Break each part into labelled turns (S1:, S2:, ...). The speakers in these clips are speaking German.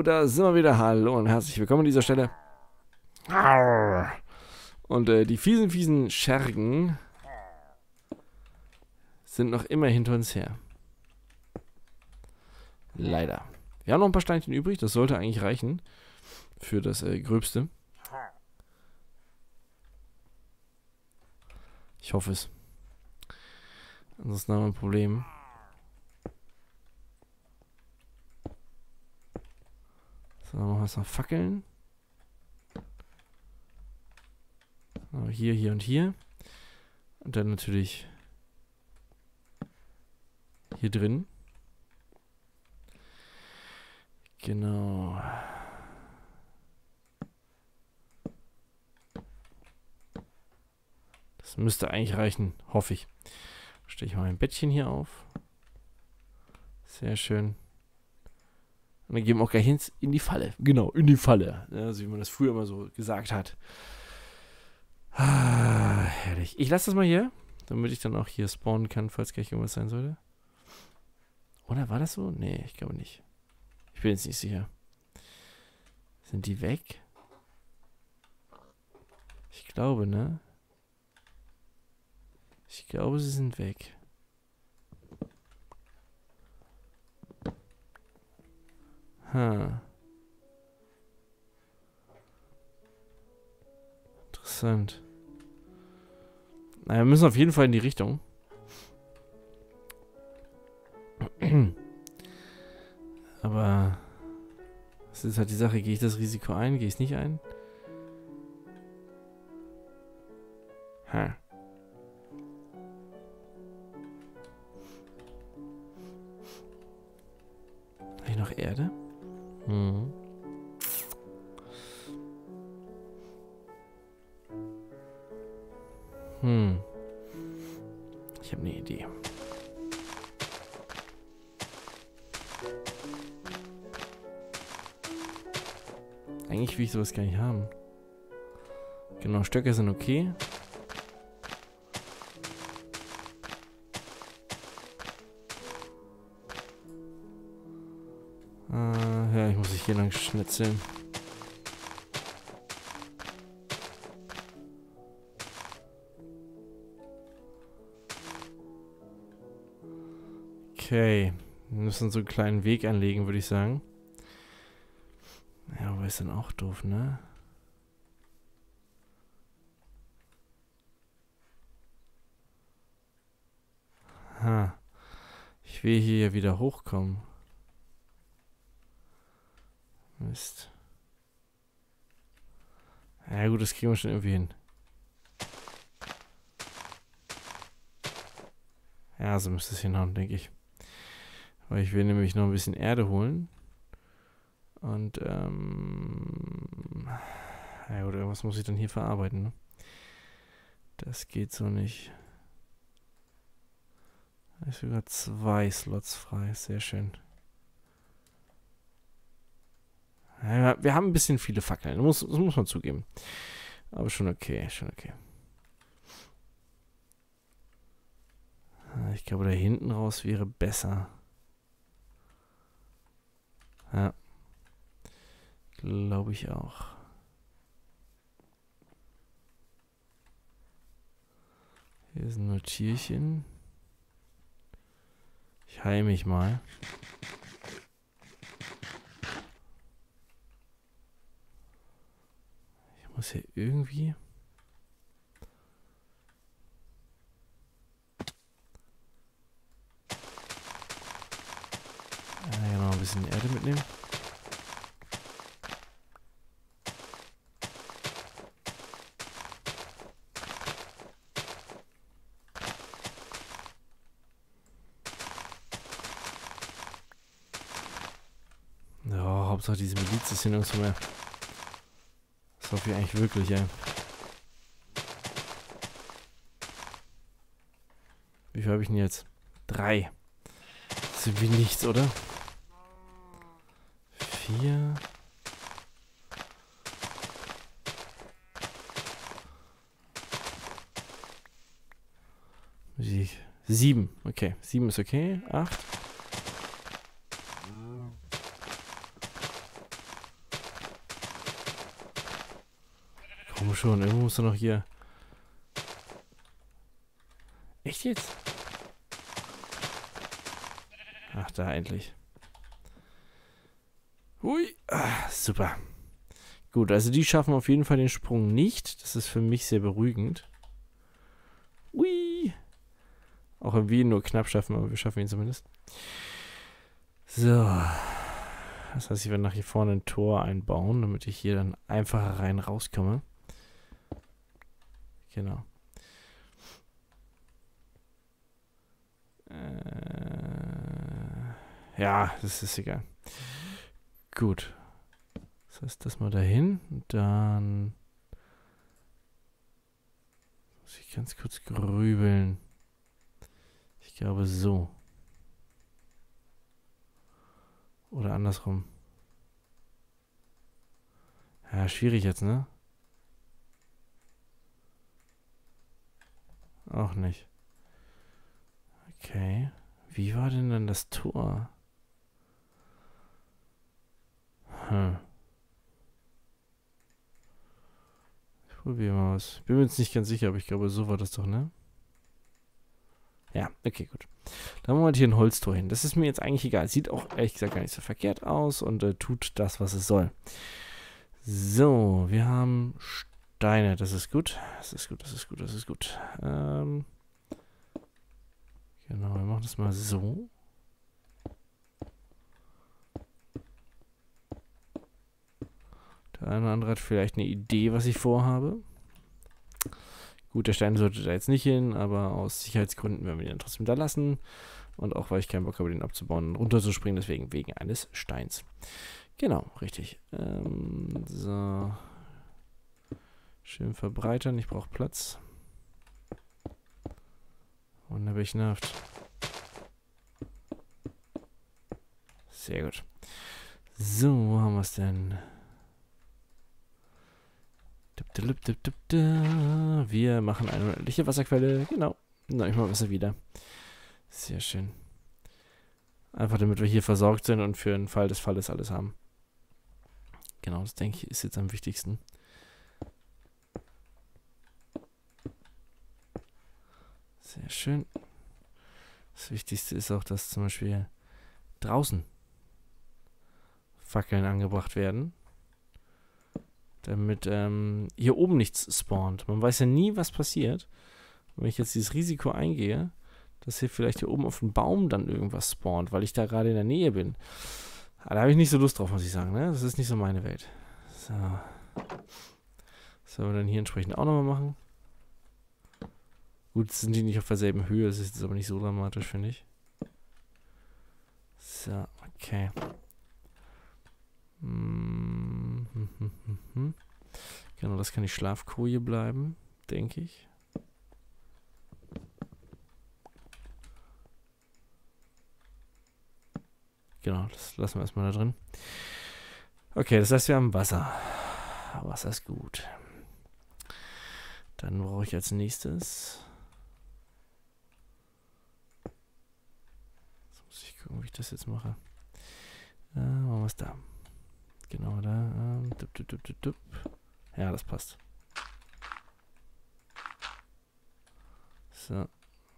S1: da sind wir wieder. Hallo und herzlich willkommen an dieser Stelle. Und die fiesen Schergen sind noch immer hinter uns her. Leider. Wir haben noch ein paar Steinchen übrig, das sollte eigentlich reichen für das Gröbste. Ich hoffe es. Ansonsten haben wir ein Problem. So, machen wir jetzt noch Fackeln. So, hier, hier und hier. Und dann natürlich hier drin. Genau. Das müsste eigentlich reichen, hoffe ich. Stelle ich mal ein Bettchen hier auf. Sehr schön. Und dann gehen wir auch gleich in die Falle. Genau, in die Falle. Also wie man das früher immer so gesagt hat. Ah, herrlich. Ich lasse das mal hier, damit ich dann auch hier spawnen kann, falls gleich irgendwas sein sollte. Oder war das so? Nee, ich glaube nicht. Ich bin jetzt nicht sicher. Sind die weg? Ich glaube, ne? Ich glaube, sie sind weg. Interessant. Naja, wir müssen auf jeden Fall in die Richtung. Aber das ist halt die Sache, gehe ich das Risiko ein, gehe ich es nicht ein? Habe ich noch Erde? Ich habe eine Idee. Eigentlich will ich sowas gar nicht haben. Genau, Stöcke sind okay. Ja, ich muss mich hier lang schnitzeln. Okay, wir müssen so einen kleinen Weg anlegen, würde ich sagen. Ja, aber ist dann auch doof, ne? Ich will hier ja wieder hochkommen. Mist. Ja gut, das kriegen wir schon irgendwie hin. Ja, so müsste es hinhauen, denke ich. Weil ich will nämlich noch ein bisschen Erde holen. Und, ja gut, irgendwas muss ich dann hier verarbeiten, ne? Das geht so nicht. Da ist sogar 2 Slots frei, sehr schön. Ja, wir haben ein bisschen viele Fackeln, das muss man zugeben. Aber schon okay, schon okay. Ich glaube, da hinten raus wäre besser. Ja. Glaube ich auch. Hier sind nur Tierchen. Ich heile mich mal. Ich muss hier irgendwie... Ja, noch ein bisschen Erde mitnehmen. Ja, Hauptsache diese Miliz ist hier nirgendwo mehr. Das hoffe ich eigentlich wirklich, ey. Wie viel habe ich denn jetzt? 3. Das ist irgendwie nichts, oder? 4. 7. Okay, 7 ist okay. 8. Komm schon, irgendwo musst du noch hier... Echt jetzt? Ach, da endlich. Hui, super. Gut, also die schaffen auf jeden Fall den Sprung nicht. Das ist für mich sehr beruhigend. Hui. Auch wenn wir ihn nur knapp schaffen, aber wir schaffen ihn zumindest. So. Das heißt, ich werde nach hier vorne ein Tor einbauen, damit ich hier dann einfacher rein rauskomme. Genau. Ja, das ist egal. Gut. Das heißt, das mal dahin. Dann muss ich ganz kurz grübeln. Ich glaube so. Oder andersrum. Ja, schwierig jetzt, ne? Auch nicht. Okay. Wie war denn dann das Tor? Ich probiere mal was. Bin mir jetzt nicht ganz sicher, aber ich glaube, so war das doch, ne? Ja, okay, gut. Dann machen wir hier ein Holztor hin. Das ist mir jetzt eigentlich egal. Sieht auch ehrlich gesagt gar nicht so verkehrt aus und tut das, was es soll. So, wir haben Steine. Das ist gut. Das ist gut, das ist gut, das ist gut. Genau, wir machen das mal so. Der eine oder andere hat vielleicht eine Idee, was ich vorhabe. Gut, der Stein sollte da jetzt nicht hin, aber aus Sicherheitsgründen werden wir den trotzdem da lassen. Und auch, weil ich keinen Bock habe, den abzubauen und runterzuspringen, deswegen wegen eines Steins. Genau, richtig. So. Schön verbreitern, ich brauche Platz. Wunderbarhaft. Sehr gut. So, wo haben wir es denn? Wir machen eine unendliche Wasserquelle. Genau. Na, ich mache Wasser wieder. Sehr schön. Einfach damit wir hier versorgt sind und für den Fall des Falles alles haben. Genau, das denke ich ist jetzt am wichtigsten. Sehr schön. Das Wichtigste ist auch, dass zum Beispiel draußen Fackeln angebracht werden. Damit hier oben nichts spawnt. Man weiß ja nie, was passiert. Wenn ich jetzt dieses Risiko eingehe, dass hier vielleicht hier oben auf dem Baum dann irgendwas spawnt, weil ich da gerade in der Nähe bin. Aber da habe ich nicht so Lust drauf, muss ich sagen. Ne? Das ist nicht so meine Welt. So. Das sollen wir dann hier entsprechend auch nochmal machen. Gut, sind die nicht auf derselben Höhe. Das ist jetzt aber nicht so dramatisch, finde ich. So, okay. Genau, das kann die Schlafkoje bleiben, denke ich. Genau, das lassen wir erstmal da drin. Okay, das heißt, wir haben Wasser. Wasser ist gut. Dann brauche ich als nächstes... Jetzt muss ich gucken, wie ich das jetzt mache. Machen wir es da. Genau, da. Ja, das passt. So.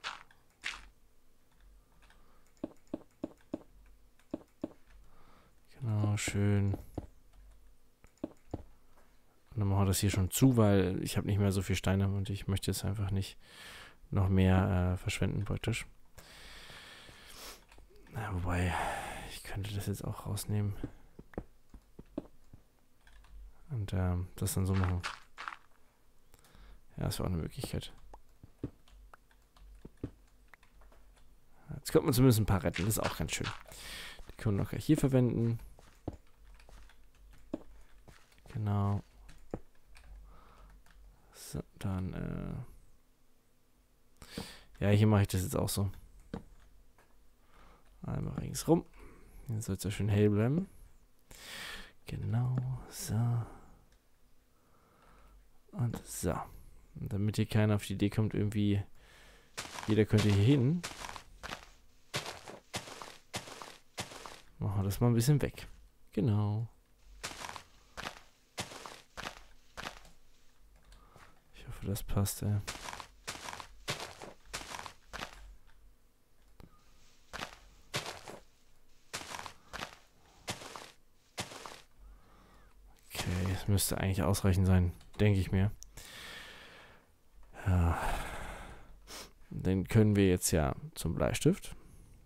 S1: Genau, schön. Und dann machen wir das hier schon zu, weil ich habe nicht mehr so viel Steine und ich möchte jetzt einfach nicht noch mehr verschwenden praktisch. Na, wobei, ich könnte das jetzt auch rausnehmen. Und das dann so machen. Ja, das wäre auch eine Möglichkeit. Jetzt könnte man zumindest ein paar retten, das ist auch ganz schön. Die können wir noch gleich hier verwenden. Genau. So, dann, ja, hier mache ich das jetzt auch so. Einmal ringsrum. Jetzt soll es ja schön hell bleiben. Genau, so. Und so. Und damit hier keiner auf die Idee kommt, irgendwie, jeder könnte hier hin. Machen wir das mal ein bisschen weg. Genau. hoffe, das passt, ey. Okay, das müsste eigentlich ausreichend sein, denke ich mir. Ja. Dann können wir jetzt ja zum Bleistift.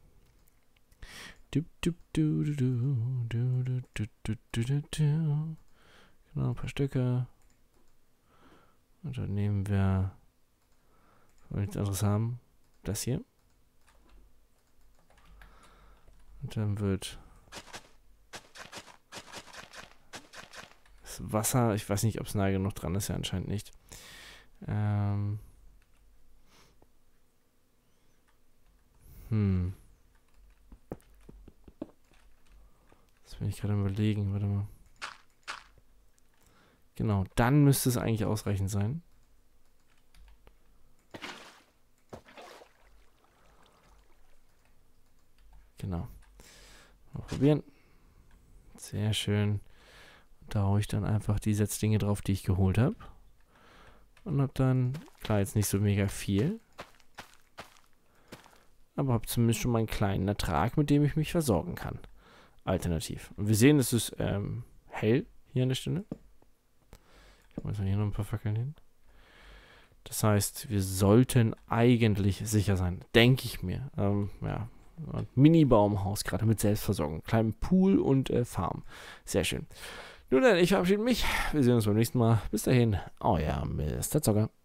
S1: Genau, ein paar Stücke. Und dann nehmen wir, wenn wir nichts anderes haben, das hier. Und dann wird das Wasser, ich weiß nicht, ob es nah genug dran ist, ja anscheinend nicht. Das bin ich gerade überlegen, warte mal. Genau, dann müsste es eigentlich ausreichend sein. Genau. Mal probieren. Sehr schön. Da haue ich dann einfach die Setzlinge drauf, die ich geholt habe. Und habe dann, klar, jetzt nicht so mega viel. Aber habe zumindest schon mal einen kleinen Ertrag, mit dem ich mich versorgen kann. Alternativ. Und wir sehen, es ist hell hier an der Stelle. Ich mache hier noch ein paar Fackeln hin. Das heißt, wir sollten eigentlich sicher sein. Denke ich mir. Ja. Ein Mini-Baumhaus, gerade mit Selbstversorgung. Kleinem Pool und Farm. Sehr schön. Nun dann, ich verabschiede mich. Wir sehen uns beim nächsten Mal. Bis dahin, euer Mr. Zocker.